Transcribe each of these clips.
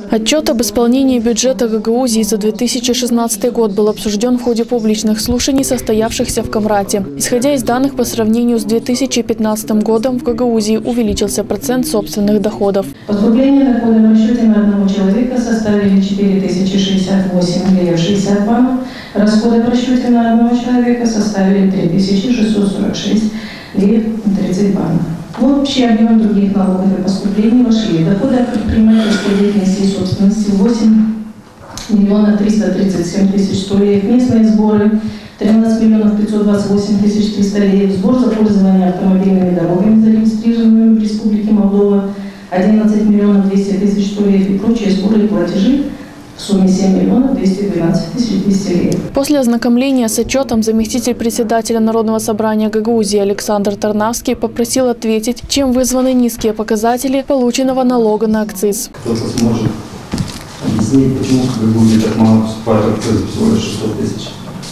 Отчет об исполнении бюджета Гагаузии за 2016 год был обсужден в ходе публичных слушаний, состоявшихся в Камрате. Исходя из данных, по сравнению с 2015 годом в Гагаузии увеличился процент собственных доходов. Поступления дохода в расчете на одного человека составили 4068 леев 60 банов, расходы в расчете на одного человека составили 3646 леев 30 банов. В общий объем других налогов и поступлений вошли доходы от предпринимательской деятельности и собственности 8 337 100 леев, местные сборы 13 528 300 леев, сбор за пользование автомобильными дорогами, зарегистрированными в Республике Молдова 11 200 100 леев и прочие сборы и платежи в сумме 7 212 200 леев. После ознакомления с отчетом заместитель председателя Народного собрания Гагаузии Александр Тарнавский попросил ответить, чем вызваны низкие показатели полученного налога на акциз. Кто-то сможет объяснить, почему в Гагаузии так мало поступает акцизов, всего лишь 600 тысяч.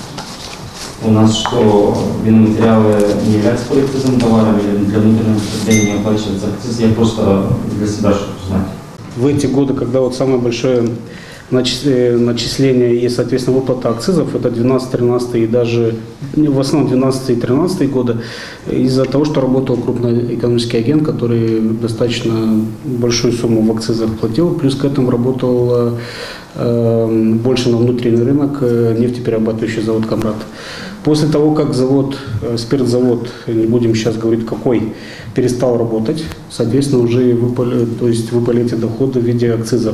У нас что, виноматериалы не являются проектным товаром или для внутреннего потребления не оплачивается акциз? Я просто для себя что-то узнать. В эти годы, когда вот самое большое начисление и, соответственно, выплата акцизов, это 12-13 и даже в основном 12 и 13 годы, из-за того, что работал крупный экономический агент, который достаточно большую сумму в акцизах платил, плюс к этому работал больше на внутренний рынок нефтеперерабатывающий завод «Камрат». После того, как спиртзавод, не будем сейчас говорить какой, перестал работать, соответственно, уже выпали эти доходы в виде акцизов.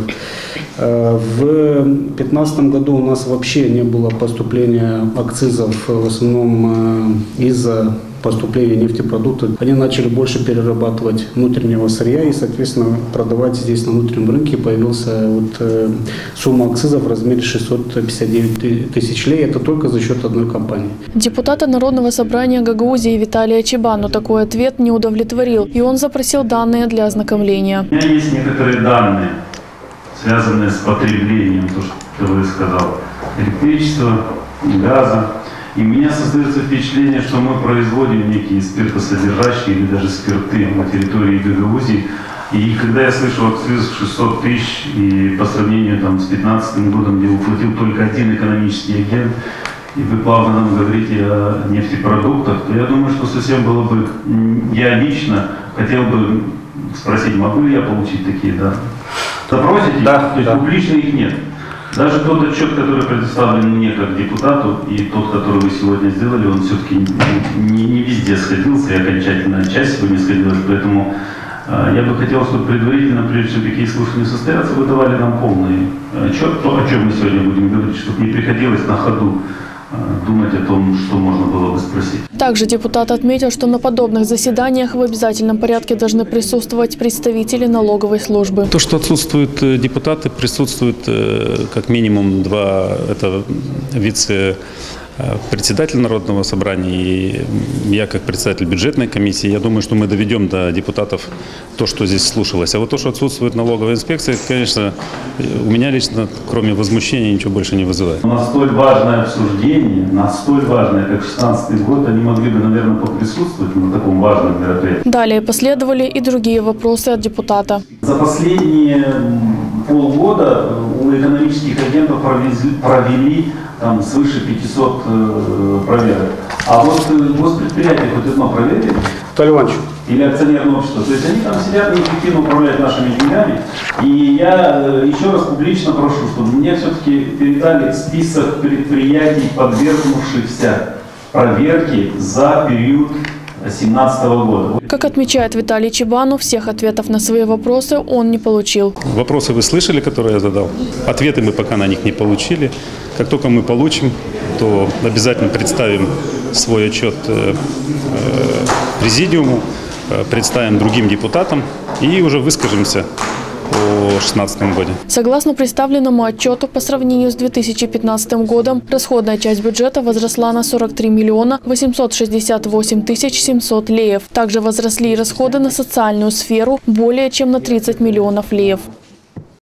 В 2015 году у нас вообще не было поступления акцизов, в основном из-за поступления нефтепродуктов. Они начали больше перерабатывать внутреннего сырья и, соответственно, продавать здесь на внутреннем рынке. Появилась сумма акцизов в размере 659 тысяч лей. Это только за счет одной компании. Депутата Народного собрания Гагаузии Виталия Чебану такой ответ не удовлетворил, и он запросил данные для ознакомления. У меня есть некоторые данные, связанные с потреблением, то, что вы сказал, электричества, газа. И у меня создается впечатление, что мы производим некие спиртосодержащие или даже спирты на территории Гагаузии. И когда я слышу акциз 600 тысяч, и по сравнению с 2015 годом, где уплатил только один экономический агент, и вы плавно нам говорите о нефтепродуктах, то я думаю, что совсем было бы, я лично хотел бы спросить, могу ли я получить такие данные? Запросите? Да. То есть публично их нет. Даже тот отчет, который предоставлен мне как депутату, и тот, который вы сегодня сделали, он все-таки не везде сходился, и окончательная часть его не сходилась. Поэтому я бы хотел, чтобы предварительно, прежде чем такие слушания состоятся, вы давали нам полный отчет, то, о чем мы сегодня будем говорить, чтобы не приходилось на ходу думать о том, что можно было бы спросить. Также депутат отметил, что на подобных заседаниях в обязательном порядке должны присутствовать представители налоговой службы. То, что отсутствуют депутаты, присутствуют как минимум два, это вице-председатель Народного собрания и я как председатель бюджетной комиссии. Я думаю, что мы доведем до депутатов то, что здесь слушалось. А вот то, что отсутствует налоговая инспекция, конечно, у меня лично, кроме возмущения, ничего больше не вызывает. На столь важное обсуждение, на столь важное, как 2016 год, они могли бы, наверное, поприсутствовать на таком важном мероприятии. Далее последовали и другие вопросы от депутата. За последние полгода у экономических агентов провели свыше 500 проверок. А вот госпредприятие хоть одно проверили? Виталий Иванович. Или акционерное общество. То есть они там сидят и эффективно управляют нашими деньгами. И я еще раз публично прошу, чтобы мне все-таки передали список предприятий, подвергнувшихся проверке за период 2017 года. Как отмечает Виталий Чебану, всех ответов на свои вопросы он не получил. Вопросы вы слышали, которые я задал? Ответы мы пока на них не получили. Как только мы получим, то обязательно представим свой отчет президиуму, представим другим депутатам и уже выскажемся о 2016 году. Согласно представленному отчету, по сравнению с 2015 годом, расходная часть бюджета возросла на 43 868 700 леев. Также возросли и расходы на социальную сферу более чем на 30 миллионов леев.